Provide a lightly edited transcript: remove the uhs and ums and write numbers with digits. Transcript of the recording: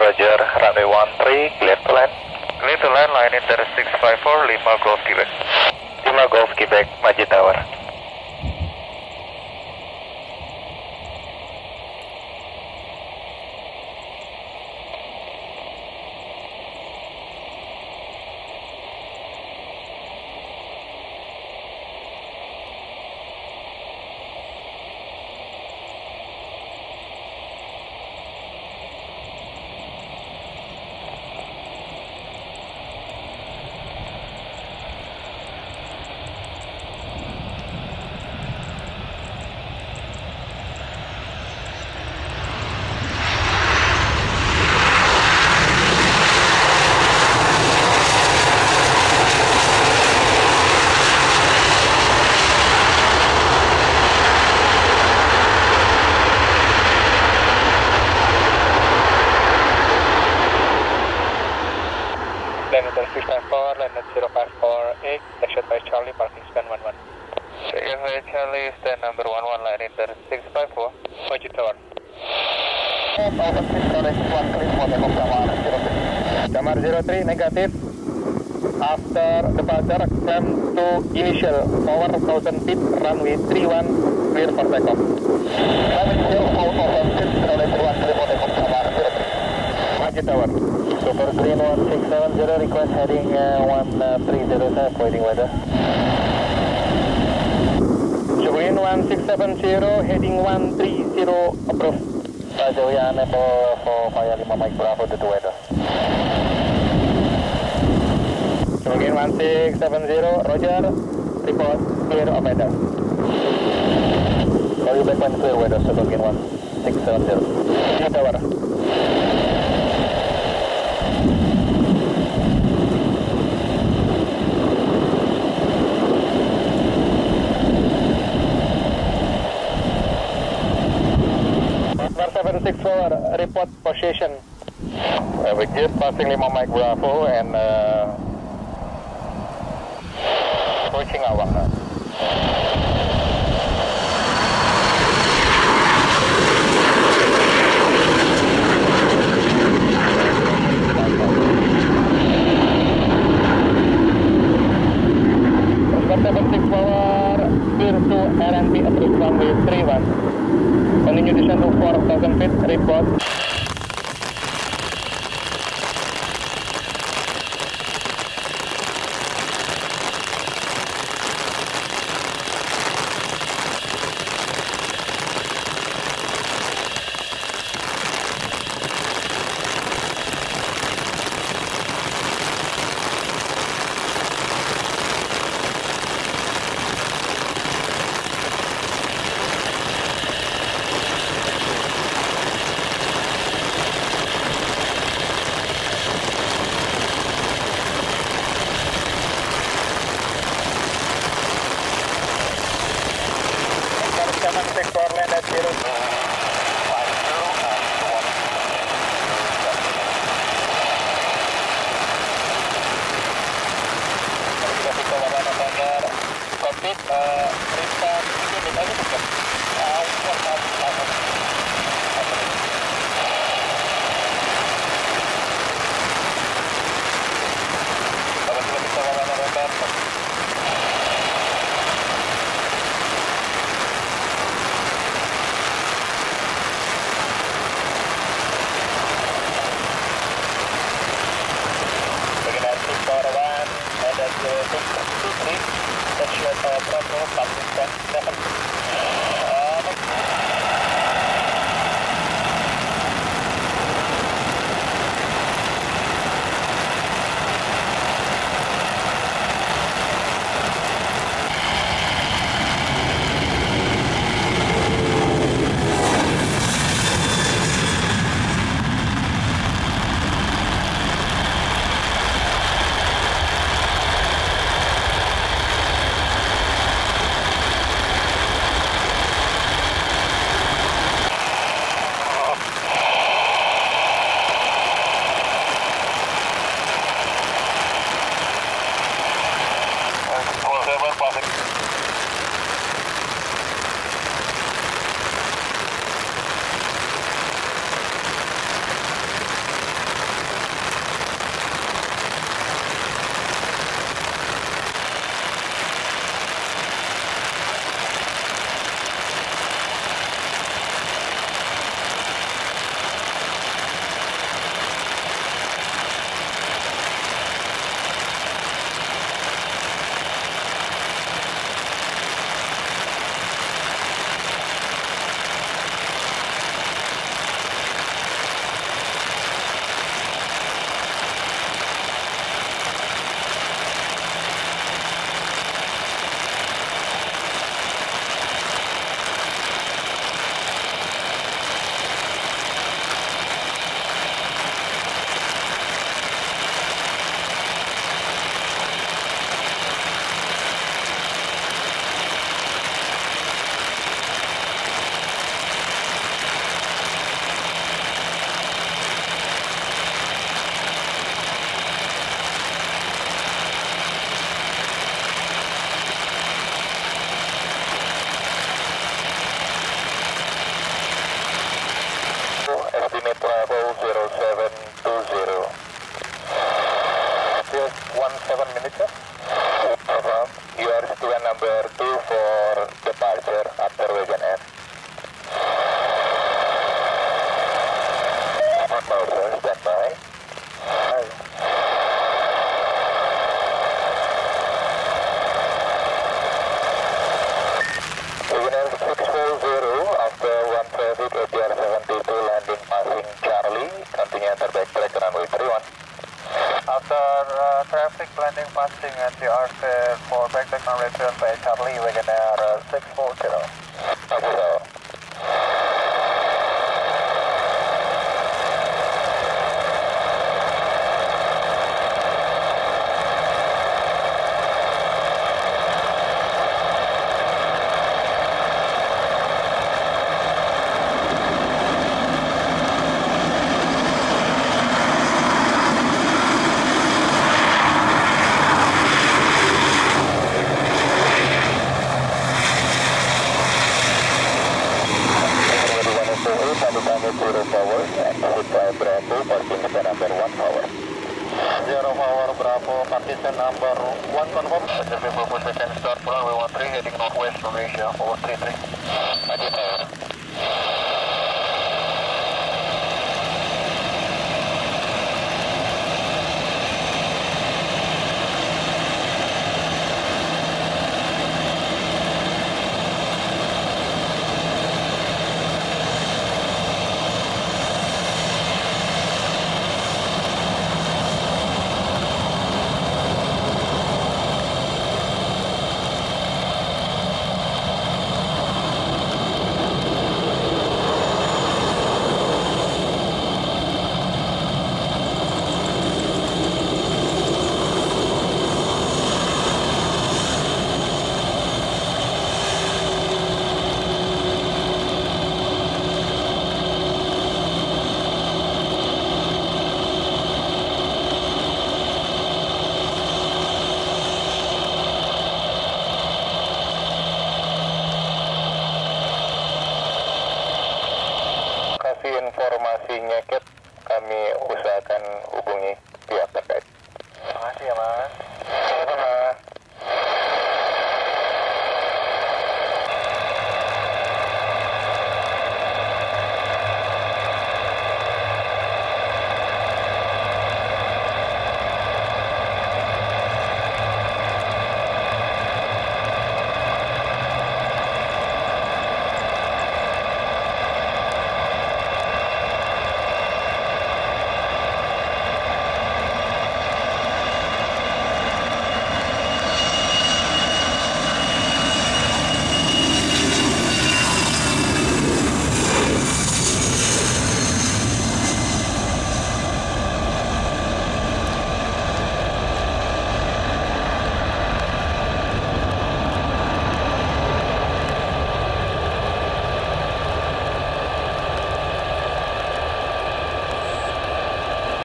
Roger, runway 13, clear to land. Clear to land, line inter 654, 5 Golf Quebec. 5 Golf Quebec, maju tower. Land at 654, land at 054A, taxi by Charlie, parking stand 11. Taxi Charlie, stand number 11, line inter 654. Maju tower. Kamar 03, negatif. After departure, climb to initial, power 1000 feet, runway 31, clear for takeoff. Maju tower. Super Green 1670, request heading 1307, waiting weather. Green 1670, heading 130, approve. Roger, we are unable for Fire 5 Mike Bravo to the weather. Green 1670, Roger, report clear of weather. Call you back when clear weather, Super Green 1670. Maju tower. Bar 764, report position. We just passing 5 Mike Bravo and approaching our. Bar 764, clear to RNB approach runway 31. Continue descent to 4000 feet, report. Bowser, stand by. Beginner 640 after 1 traffic ATR 72 landing passing Charlie, continue enter backtrack runway 31. After traffic landing passing ATR for backtrack runway 31 by Charlie, Wagonair 640. Copy so. Zero power, exit Bravo, parking number 1 power. Zero power, Bravo, partition number 1 confirm. Pacific position start runway 13 heading northwest Malaysia, over 33. Maju tower. Informasi nyeket, kami usahakan hubungi pihak terkait. Terima kasih ya mas.